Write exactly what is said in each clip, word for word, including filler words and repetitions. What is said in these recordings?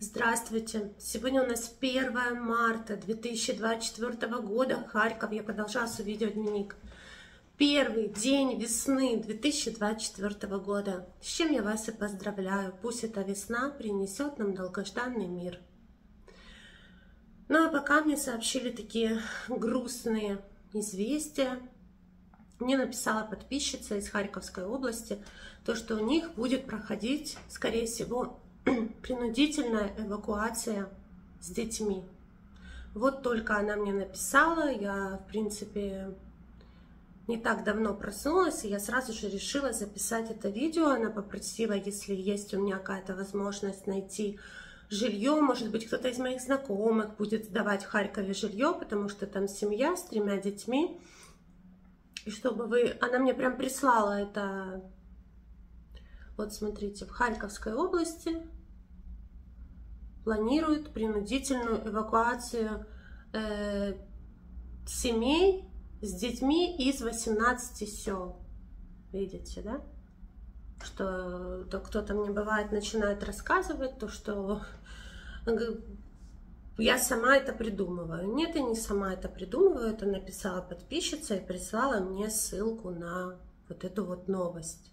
Здравствуйте! Сегодня у нас первое марта две тысячи двадцать четвёртого года, Харьков. Я продолжаю свой видеодневник. Первый день весны две тысячи двадцать четвёртого года. С чем я вас и поздравляю. Пусть эта весна принесет нам долгожданный мир. Ну а пока мне сообщили такие грустные известия. Мне написала подписчица из Харьковской области, то, что у них будет проходить, скорее всего, принудительная эвакуация с детьми. Вот только она мне написала, я, в принципе, не так давно проснулась, и я сразу же решила записать это видео. Она попросила, если есть у меня какая-то возможность найти жилье, может быть, кто-то из моих знакомых будет сдавать в Харькове жилье, потому что там семья с тремя детьми. И чтобы вы... Она мне прям прислала это... Вот смотрите, в Харьковской области планируют принудительную эвакуацию э, семей с детьми из восемнадцати сел. Видите, да? Что то кто-то мне бывает начинает рассказывать, то что я сама это придумываю. Нет, я не сама это придумываю, это написала подписчица и прислала мне ссылку на вот эту вот новость.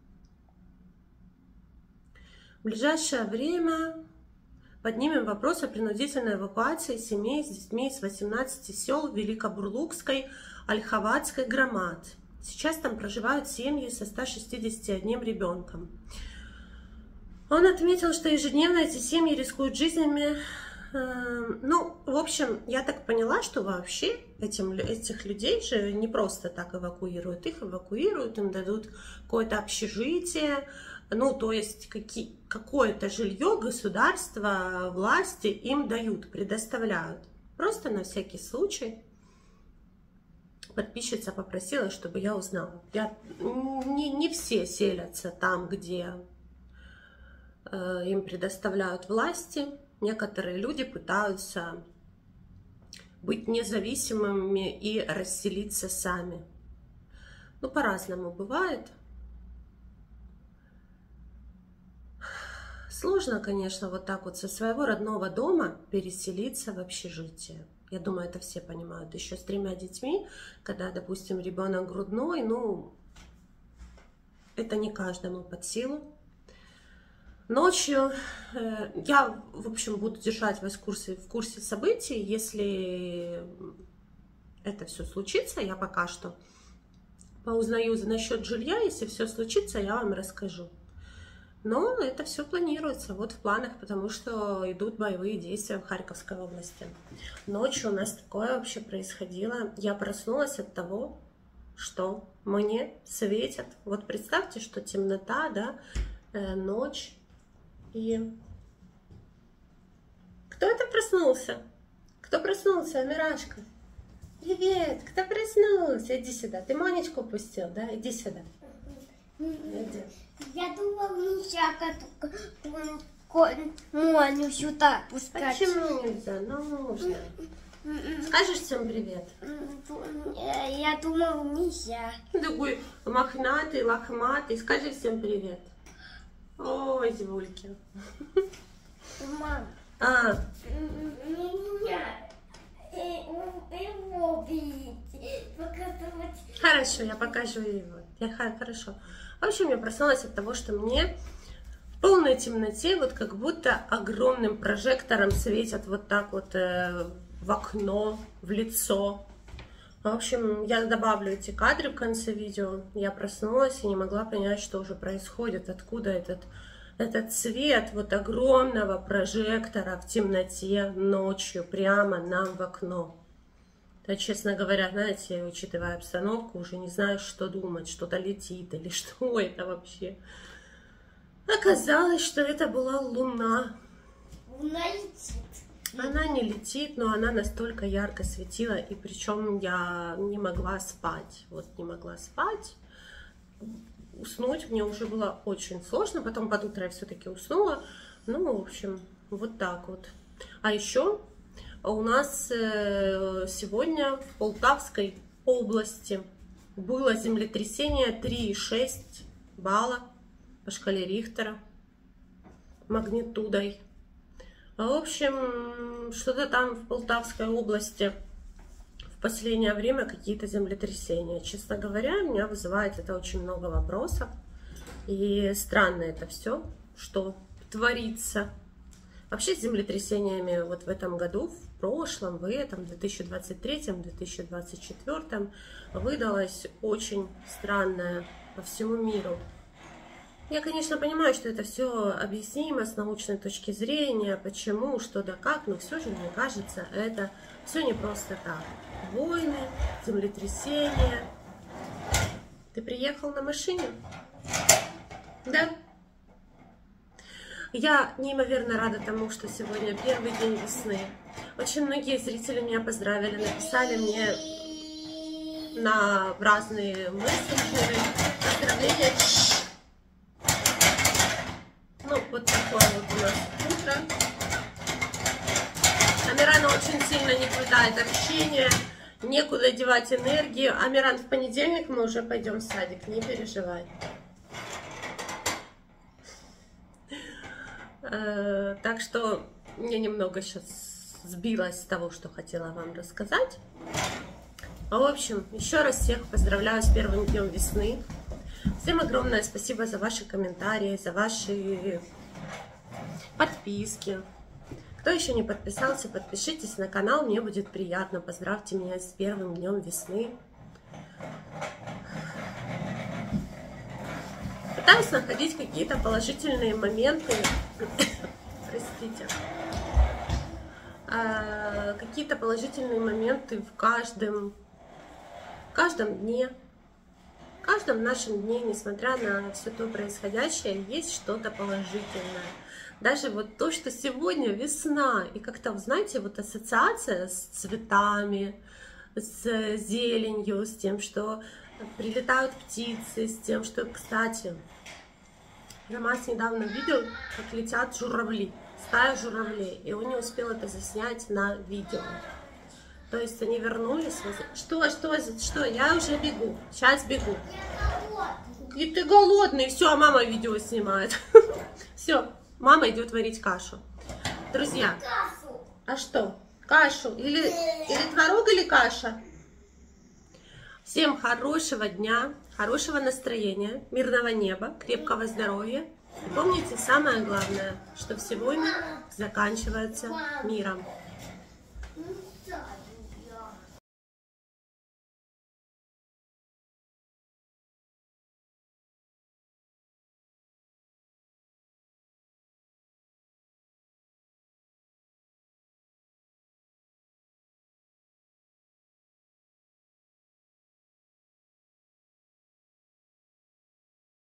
В ближайшее время поднимем вопрос о принудительной эвакуации семей с детьми из восемнадцати сел Великобурлукской, Ольховатской громад. Сейчас там проживают семьи со ста шестьюдесятью одним ребенком. Он отметил, что ежедневно эти семьи рискуют жизнями. Ну, в общем, я так поняла, что вообще этим, этих людей же не просто так эвакуируют. Их эвакуируют, им дадут какое-то общежитие. Ну, то есть какое-то жилье государство, власти им дают, предоставляют. Просто на всякий случай подписчица попросила, чтобы я узнала. Я, не, не все селятся там, где э, им предоставляют власти. Некоторые люди пытаются быть независимыми и расселиться сами. Ну, по-разному бывает. Сложно, конечно, вот так вот со своего родного дома переселиться в общежитие. Я думаю, это все понимают. Еще с тремя детьми, когда, допустим, ребенок грудной, ну, это не каждому под силу. Ночью э, я, в общем, буду держать вас в курсе, в курсе событий. Если это все случится, я пока что поузнаю насчет жилья. Если все случится, я вам расскажу. Но это все планируется, вот в планах, потому что идут боевые действия в Харьковской области. Ночью у нас такое вообще происходило. Я проснулась от того, что мне светят. Вот представьте, что темнота, да, э, ночь. И кто это проснулся? Кто проснулся, Мирашка? Привет, кто проснулся? Иди сюда. Ты Монечку пустил, да? Иди сюда. Иди. Я думала, нельзя Моню сюда пускать. Почему нельзя? Ну, нужно. Скажешь всем привет? Я думала, нельзя. Такой мохнатый, лохматый. Скажи всем привет. Ой, звульки. Мам, А. меня его видите, показывать. Хорошо, я покажу его. Я, хорошо. В общем, я проснулась от того, что мне в полной темноте, вот как будто огромным прожектором светят вот так вот э, в окно, в лицо. В общем, я добавлю эти кадры в конце видео. Я проснулась и не могла понять, что уже происходит, откуда этот, этот свет вот огромного прожектора в темноте ночью прямо нам в окно. Да, честно говоря, знаете, учитывая обстановку, уже не знаешь, что думать, что-то летит или что это вообще. Оказалось, что это была Луна. Луна летит. Она не летит, но она настолько ярко светила, и причем я не могла спать. Вот не могла спать. Уснуть мне уже было очень сложно, потом под утро я все-таки уснула. Ну, в общем, вот так вот. А еще у нас сегодня в Полтавской области было землетрясение три и шесть балла по шкале Рихтера магнитудой. В общем, что-то там в Полтавской области в последнее время какие-то землетрясения. Честно говоря, меня вызывает это очень много вопросов. И странно это все, что творится. Вообще с землетрясениями вот в этом году, в прошлом, в этом, две тысячи двадцать третьем, две тысячи двадцать четвёртом выдалось очень странное по всему миру. Я, конечно, понимаю, что это все объяснимо с научной точки зрения, почему, что да как, но все же, мне кажется, это все не просто так. Войны, землетрясения. Ты приехал на машине? Да? Я неимоверно рада тому, что сегодня первый день весны. Очень многие зрители меня поздравили, написали мне на разные мессенджеры поздравления. Ну, вот такое вот у нас утро. Амирана очень сильно не хватает общения, некуда девать энергию. Амиран, в понедельник мы уже пойдем в садик, не переживай. Так что я немного сейчас сбилась с того, что хотела вам рассказать. В общем, еще раз всех поздравляю с первым днем весны. Всем огромное спасибо за ваши комментарии, за ваши подписки. Кто еще не подписался, подпишитесь на канал, мне будет приятно. Поздравьте меня с первым днем весны. Пытаюсь находить какие-то положительные моменты, простите, какие-то положительные моменты в каждом, в каждом дне. В каждом нашем дне, несмотря на все то происходящее, есть что-то положительное. Даже вот то, что сегодня весна, и как-то, знаете, вот ассоциация с цветами, с зеленью, с тем, что прилетают птицы, с тем, что, кстати, Ромас недавно видел, как летят журавли, стая журавлей, и он не успел это заснять на видео. То есть они вернулись. Что, что, что? Я уже бегу. Сейчас бегу. И ты голодный. Все, мама видео снимает. Все, мама идет варить кашу. Друзья, а что? Кашу? Или, или творог, или каша? Всем хорошего дня, хорошего настроения, мирного неба, крепкого здоровья. И помните самое главное, что все войны заканчиваются миром.